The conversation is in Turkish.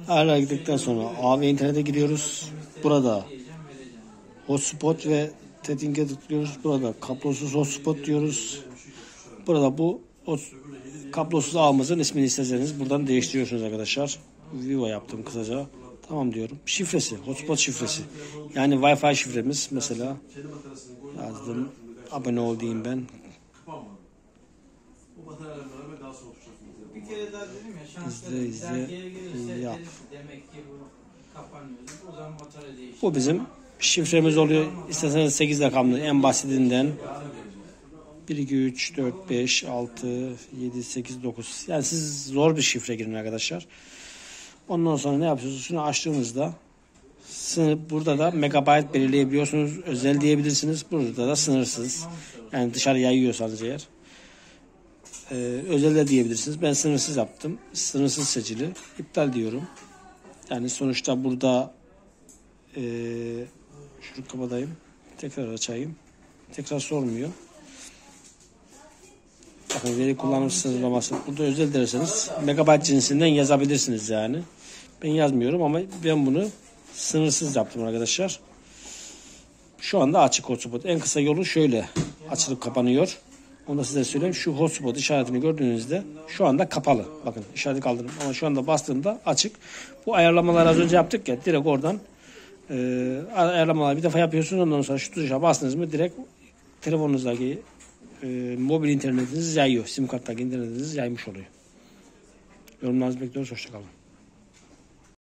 Ayarladıktan sonra AV internete giriyoruz. Burada hotspot ve setting'e tıklıyoruz. Burada kablosuz hotspot diyoruz. Burada bu kablosuz ağımızın ismini isterseniz buradan değiştiriyorsunuz arkadaşlar. Vivo yaptım kısaca. Tamam diyorum. Şifresi, hotspot şifresi. Yani Wi-Fi şifremiz mesela. Yazdım. Abone ol diyeyim ben. İzle yap. Bu bizim şifremiz oluyor. İsterseniz 8 rakamlı en basitinden 1, 2, 3, 4, 5, 6, 7, 8, 9. Yani siz zor bir şifre girin arkadaşlar. Ondan sonra ne yapıyorsunuz? Şunu açtığınızda burada da megabayt belirleyebiliyorsunuz. Özel diyebilirsiniz. Burada da sınırsız. Yani dışarı yayıyorsanız eğer. Özel de diyebilirsiniz. Ben sınırsız yaptım. Sınırsız seçili. İptal diyorum. Yani sonuçta burada şunu kapatayım. Tekrar açayım. Tekrar sormuyor. Bakın veri kullanım sınırlaması. Burada özel derseniz megabayt cinsinden yazabilirsiniz yani. Ben yazmıyorum ama ben bunu sınırsız yaptım arkadaşlar. Şu anda açık hotspot. En kısa yolu şöyle açılıp kapanıyor. Onu da size söyleyeyim. Şu hotspot işaretini gördüğünüzde şu anda kapalı. Bakın işareti kaldırdım ama şu anda bastığımda açık. Bu ayarlamaları az önce yaptık ya, direkt oradan ayarlamaları bir defa yapıyorsunuz. Ondan sonra şu tuşa bastınız mı direkt telefonunuzdaki mobil internetiniz yayıyor. Sim karttaki internetiniz yaymış oluyor. Yorumlarınızı bekliyoruz. Hoşça kalın.